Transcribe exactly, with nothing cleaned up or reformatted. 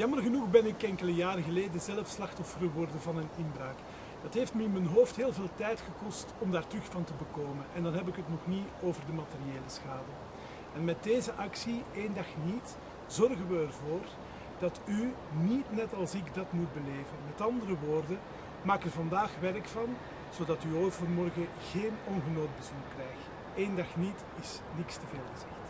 Jammer genoeg ben ik enkele jaren geleden zelf slachtoffer geworden van een inbraak. Dat heeft me in mijn hoofd heel veel tijd gekost om daar terug van te bekomen. En dan heb ik het nog niet over de materiële schade. En met deze actie, één dag niet, zorgen we ervoor dat u niet net als ik dat moet beleven. Met andere woorden, maak er vandaag werk van, zodat u overmorgen geen ongenood bezoek krijgt. Eén dag niet is niks te veel gezegd.